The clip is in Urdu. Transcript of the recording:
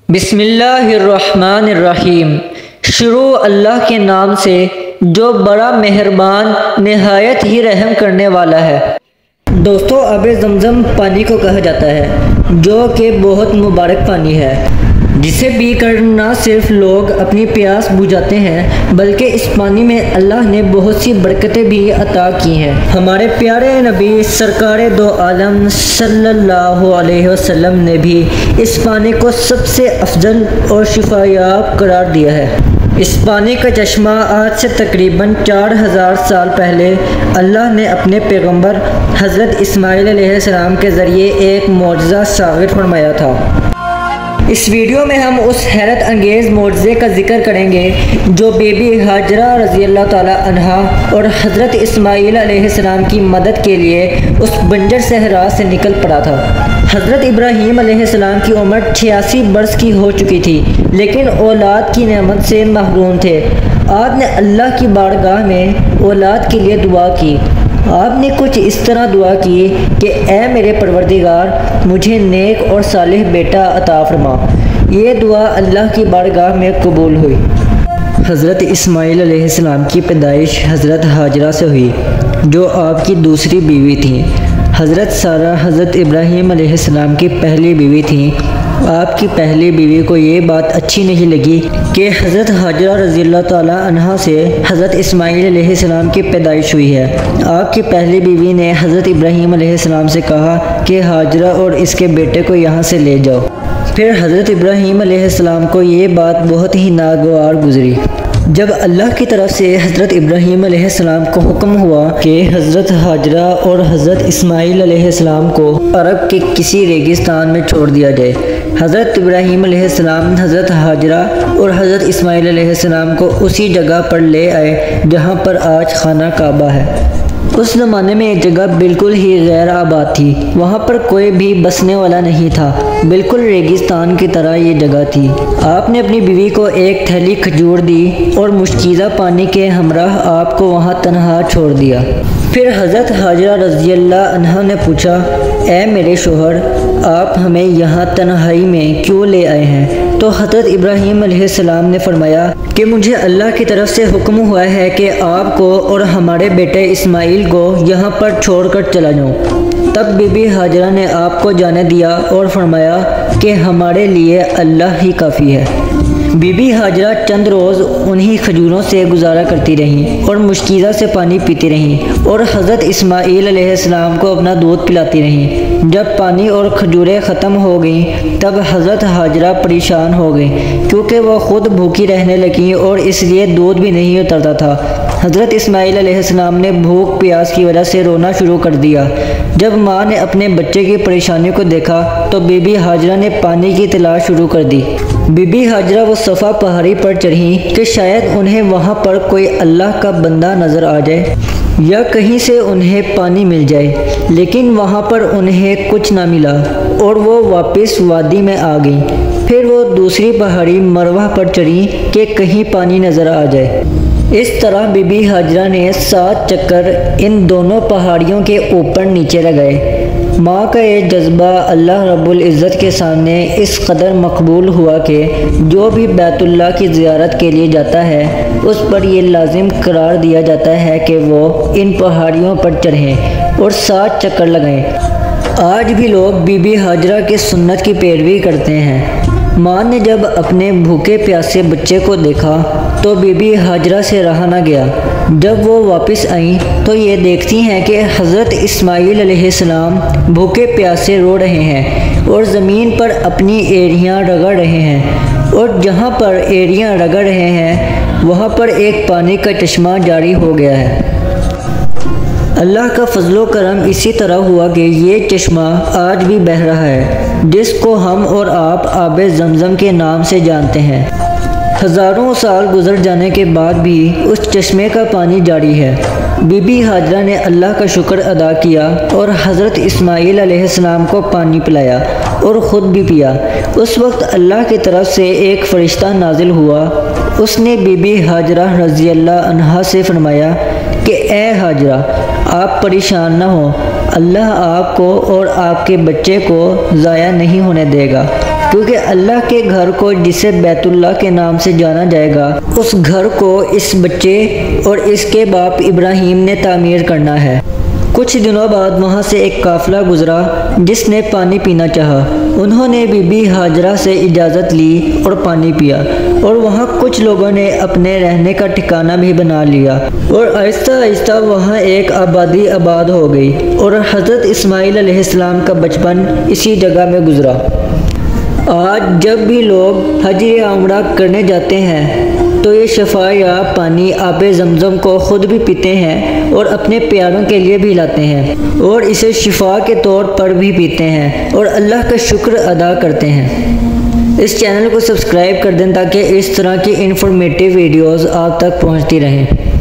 بسم اللہ الرحمن الرحیم۔ شروع اللہ کے نام سے جو بڑا مہربان نہایت ہی رحم کرنے والا ہے۔ دوستو، آب زمزم پانی کو کہا جاتا ہے جو کہ بہت مبارک پانی ہے، جسے پی کر نہ صرف لوگ اپنی پیاس بجھاتے ہیں بلکہ اس پانی میں اللہ نے بہت سی برکتیں بھی عطا کی ہیں۔ ہمارے پیارے نبی سرکار دو عالم صلی اللہ علیہ وسلم نے بھی اس پانی کو سب سے افضل اور شفایاب قرار دیا ہے۔ اس پانی کا چشمہ آج سے تقریباً 4000 سال پہلے اللہ نے اپنے پیغمبر حضرت اسماعیل علیہ السلام کے ذریعے ایک معجزہ صادر فرمایا تھا۔ اس ویڈیو میں ہم اس حیرت انگیز معجزے کا ذکر کریں گے جو بی بی ہاجرہ رضی اللہ تعالی عنہا اور حضرت اسماعیل علیہ السلام کی مدد کے لیے اس بنجر صحرا سے نکل پڑا تھا۔ حضرت ابراہیم علیہ السلام کی عمر 86 برس کی ہو چکی تھی، لیکن اولاد کی نعمت سے محروم تھے۔ آپ نے اللہ کی بارگاہ میں اولاد کے لیے دعا کی۔ آپ نے کچھ اس طرح دعا کی کہ اے میرے پروردگار، مجھے نیک اور صالح بیٹا عطا فرما۔ یہ دعا اللہ کی بارگاہ میں قبول ہوئی۔ حضرت اسماعیل علیہ السلام کی پیدائش حضرت ہاجرہ سے ہوئی، جو آپ کی دوسری بیوی تھیں۔ حضرت سارہ حضرت ابراہیم علیہ السلام کی پہلی بیوی تھیں۔ آپ کی پہلی بیوی کو یہ بات اچھی نہیں لگی کہ حضرت ہاجرہ رضی اللہ تعالیٰ عنہا سے حضرت اسماعیل علیہ السلام کی پیدائش ہوئی ہے۔ آپ کی پہلی بیوی نے حضرت ابراہیم علیہ السلام سے کہا کہ ہاجرہ اور اس کے بیٹے کو یہاں سے لے جاؤ۔ پھر حضرت ابراہیم علیہ السلام کو یہ بات بہت ہی ناگوار گزری۔ جب اللہ کی طرف سے حضرت ابراہیم علیہ السلام کو حکم ہوا کہ حضرت ہاجرہ اور حضرت اسماعیل علیہ السلام کو عرب کے کسی ریگستان میں چھوڑ دیا جائے، حضرت ابراہیم علیہ السلام حضرت ہاجرہ اور حضرت اسماعیل علیہ السلام کو اسی جگہ پر لے آئے جہاں پر آج خانہ کعبہ ہے۔ اس زمانے میں یہ جگہ بالکل ہی غیر آباد تھی، وہاں پر کوئی بھی بسنے والا نہیں تھا، بالکل ریگستان کی طرح یہ جگہ تھی۔ آپ نے اپنی بیوی کو ایک تھیلی کھجور دی اور مشکیزہ پانی کے ہمراہ آپ کو وہاں تنہا چھوڑ دیا۔ پھر حضرت ہاجرہ رضی اللہ عنہا نے پوچھا، اے میرے شوہر، آپ ہمیں یہاں تنہائی میں کیوں لے آئے ہیں؟ تو حضرت ابراہیم علیہ السلام نے فرمایا کہ مجھے اللہ کی طرف سے حکم ہوا ہے کہ آپ کو اور ہمارے بیٹے اسماعیل کو یہاں پر چھوڑ کر چلا جاؤں۔ تب بی بی ہاجرہ نے آپ کو جانے دیا اور فرمایا کہ ہمارے لیے اللہ ہی کافی ہے۔ بی بی ہاجرہ چند روز انہی کھجوروں سے گزارا کرتی رہیں اور مشکیزہ سے پانی پیتی رہیں اور حضرت اسماعیل علیہ السلام کو اپنا دودھ پلاتی رہیں۔ جب پانی اور کھجوریں ختم ہو گئیں تب حضرت ہاجرہ پریشان ہو گئیں، کیونکہ وہ خود بھوکی رہنے لگیں اور اس لیے دودھ بھی نہیں اترتا تھا۔ حضرت اسماعیل علیہ السلام نے بھوک پیاس کی وجہ سے رونا شروع کر دیا۔ جب ماں نے اپنے بچے کی پریشانی کو دیکھا تو بی بی ہاجرہ نے پانی کی تلاش شروع کر دی۔ بی بی ہاجرہ وہ صفا پہاڑی پر چڑھیں کہ شاید انہیں وہاں پر کوئی اللہ کا بندہ نظر آ جائے یا کہیں سے انہیں پانی مل جائے، لیکن وہاں پر انہیں کچھ نہ ملا اور وہ واپس وادی میں آ گئیں۔ پھر وہ دوسری پہاڑی مروہ پر چڑھیں کہ کہیں پانی نظر آ جائے۔ اس طرح بی بی ہاجرہ نے 7 چکر ان دونوں پہاڑیوں کے اوپر نیچے لگائے۔ ماں کا یہ جذبہ اللہ رب العزت کے سامنے اس قدر مقبول ہوا کہ جو بھی بیت اللہ کی زیارت کے لیے جاتا ہے اس پر یہ لازم قرار دیا جاتا ہے کہ وہ ان پہاڑیوں پر چڑھیں اور 7 چکر لگائیں۔ آج بھی لوگ بی بی ہاجرہ کی سنت کی پیروی کرتے ہیں۔ ماں نے جب اپنے بھوکے پیاسے بچے کو دیکھا تو بی بی ہاجرہ سے رہا نہ گیا۔ جب وہ واپس آئیں تو یہ دیکھتی ہیں کہ حضرت اسماعیل علیہ السلام بھوکے پیاسے رو رہے ہیں اور زمین پر اپنی ایڑیاں رگڑ رہے ہیں، اور جہاں پر ایڑیاں رگڑ رہے ہیں وہاں پر ایک پانی کا چشمہ جاری ہو گیا ہے۔ اللہ کا فضل و کرم اسی طرح ہوا کہ یہ چشمہ آج بھی بہہ رہا ہے، جس کو ہم اور آپ آب زمزم کے نام سے جانتے ہیں۔ ہزاروں سال گزر جانے کے بعد بھی اس چشمے کا پانی جاری ہے۔ بی بی ہاجرہ نے اللہ کا شکر ادا کیا اور حضرت اسماعیل علیہ السلام کو پانی پلایا اور خود بھی پیا۔ اس وقت اللہ کی طرف سے ایک فرشتہ نازل ہوا۔ اس نے بی بی ہاجرہ رضی اللہ عنہا سے فرمایا کہ اے ہاجرہ، آپ پریشان نہ ہوں، اللہ آپ کو اور آپ کے بچے کو ضائع نہیں ہونے دے گا، کیونکہ اللہ کے گھر کو جسے بیت اللہ کے نام سے جانا جائے گا، اس گھر کو اس بچے اور اس کے باپ ابراہیم نے تعمیر کرنا ہے۔ کچھ دنوں بعد وہاں سے ایک قافلہ گزرا جس نے پانی پینا چاہا۔ انہوں نے بی بی ہاجرہ سے اجازت لی اور پانی پیا، اور وہاں کچھ لوگوں نے اپنے رہنے کا ٹھکانہ بھی بنا لیا، اور آہستہ آہستہ وہاں ایک آبادی آباد ہو گئی، اور حضرت اسماعیل علیہ السلام کا بچپن اسی جگہ میں گزرا۔ آج جب بھی لوگ حج یا عمرہ کرنے جاتے ہیں تو یہ شفا یا پانی آب زمزم کو خود بھی پیتے ہیں اور اپنے پیاروں کے لیے بھی لاتے ہیں، اور اسے شفا کے طور پر بھی پیتے ہیں اور اللہ کا شکر ادا کرتے ہیں۔ اس چینل کو سبسکرائب کر دیں تاکہ اس طرح کی انفارمیٹیو ویڈیوز آپ تک پہنچتی رہیں۔